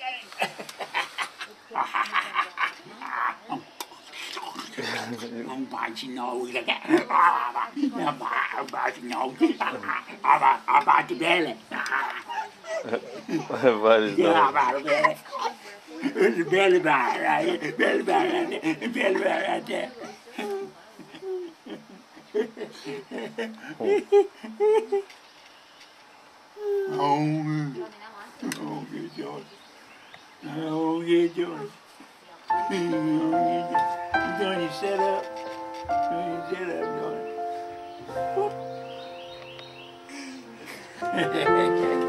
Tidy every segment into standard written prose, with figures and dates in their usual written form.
Không phải xin nấu cái bà xin nấu bà chị bé này What is that? bà bé Beli bara, beli bara, beli bara. Oh, get yours. Johnny, set up. Johnny, set up, Johnny.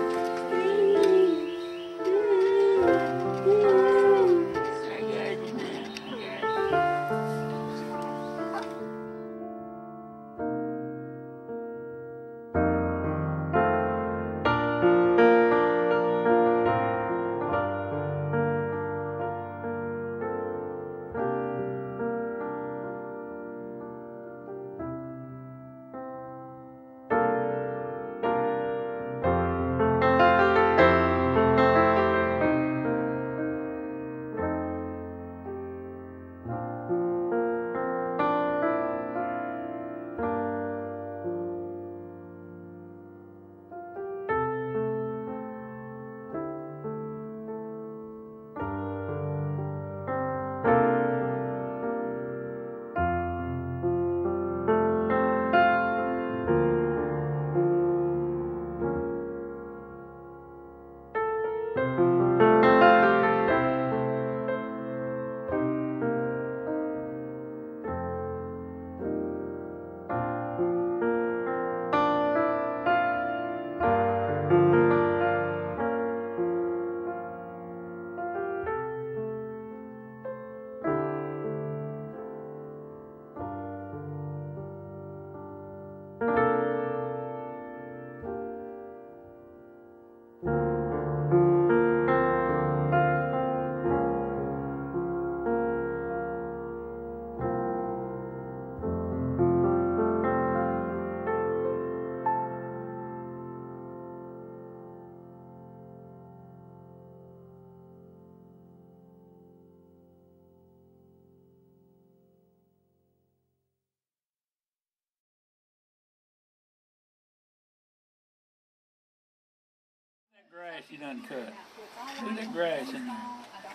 Grass you done cut. Look at that grass in there.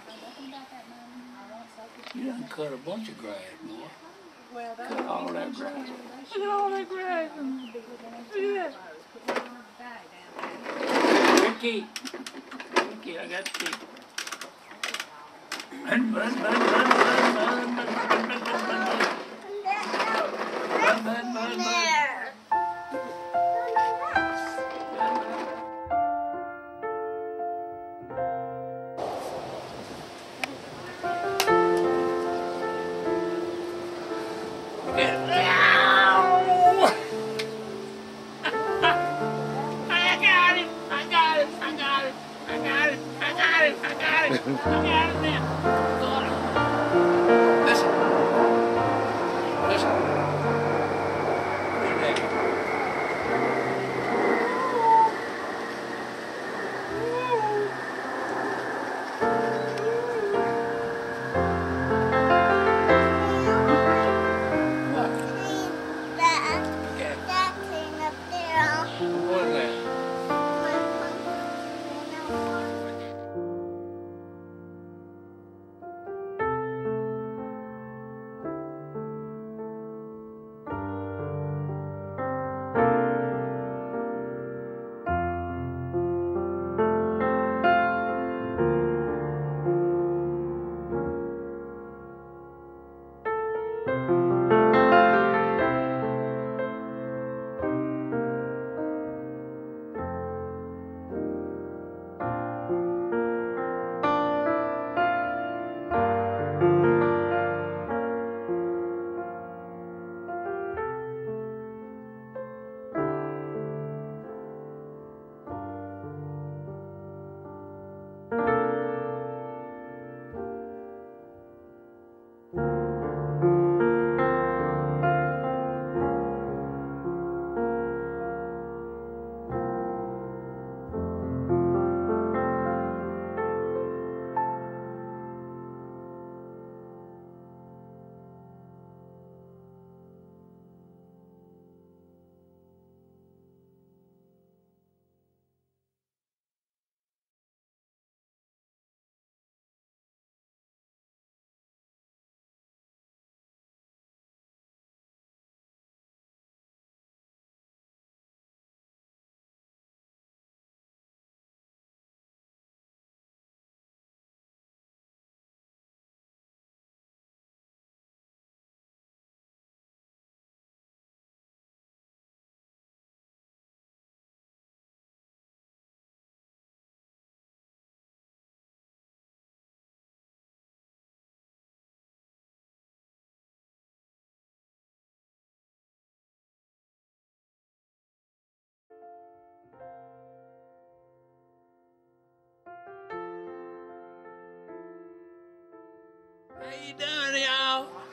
You done cut a bunch of grass, boy. Cut all that grass. Look at all that grass in there. Look at that. Ricky. Ricky, I got the key. Run, run, run, run, run, run, run, run, run, run, run. Run, run, run, run.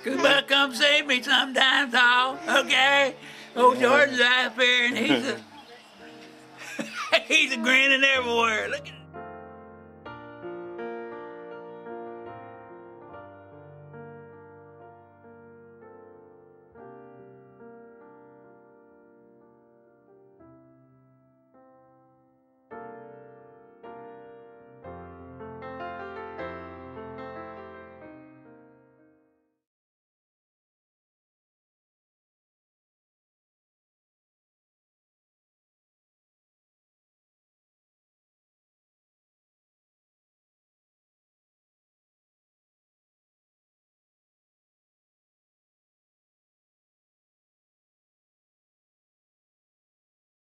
You better come see me sometime, Saul. Okay? Old George's out here, and he's a grinning everywhere. Look at